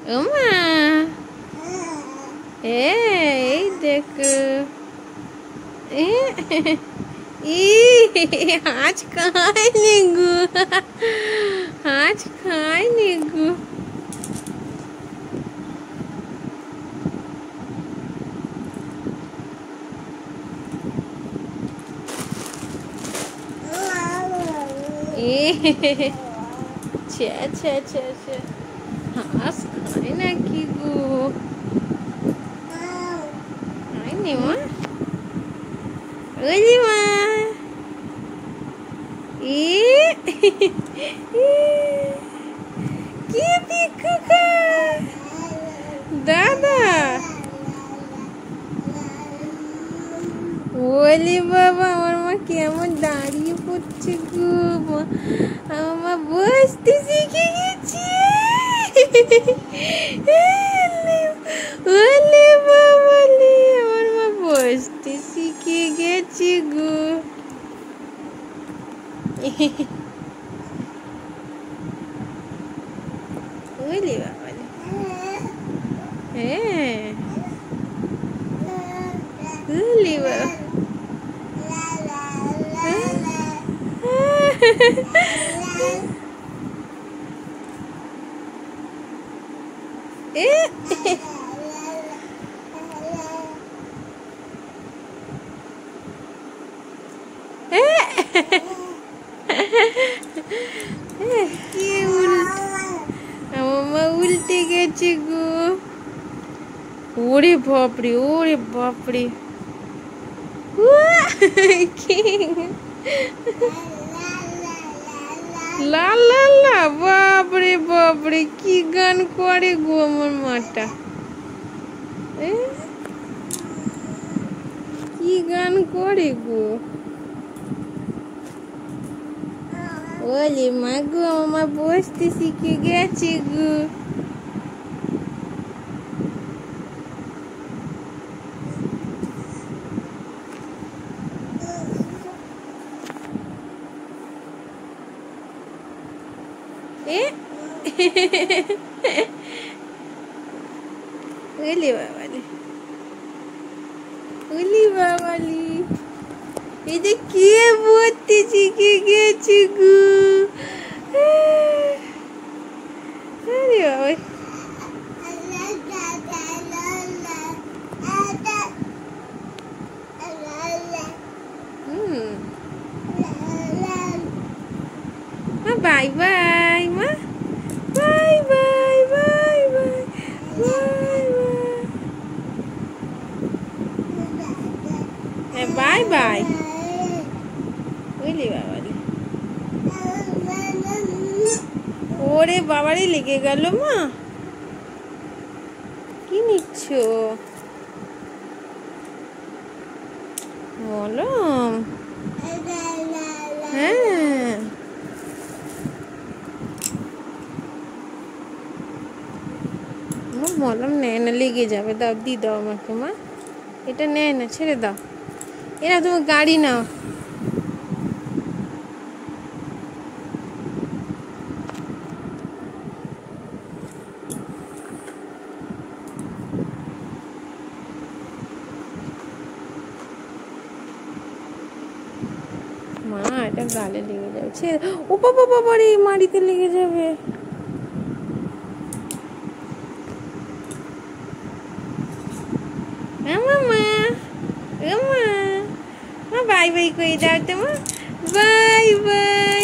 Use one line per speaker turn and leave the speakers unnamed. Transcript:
ওমা এই দেখ आज खाए नीगू आज खाए नीगू छे छे छे छे आज खाए ना की गो खाए नहीं माँ ओली माँ কি পিকুকা দাদা ওলি বাবা আমার মা কেমন দাঁড়িয়ে পড়ছে গো আমার মা বসতে শিখে গেছে ওলি বাবা লি আমার মা বসতে শিখে গেছে গো ওলি বাবা হ্যাঁ ওলি বাবা उल्टे गए गो ओरे बापरे ला ला ला बापरे की गान करे गो আমার মাটা की गान करे गो ওলে মা গো আমার বসতে শিখে গেছে গো ওলে বাবালি এই যে কে বলতে শিখে গেছে গো আরে বাবা বাই বাই মা bye bye bye bye bye bye ওলে বাবারে ওরে বাবারে লেগে গেল মা কি নিচ্ছ মলম হ্যাঁ মলম নেয় না লেগে যাবে দাও দি দাও আমাকে মা এটা নেয় না ছেড়ে দাও এরা তুমি গাড়ি নাও মা এটা গালে লেগে যাবে ছেড়ে ও বাবা রে মাটিতে লেগে যাবে বাই বাই করে দাও তো মা বাই বাই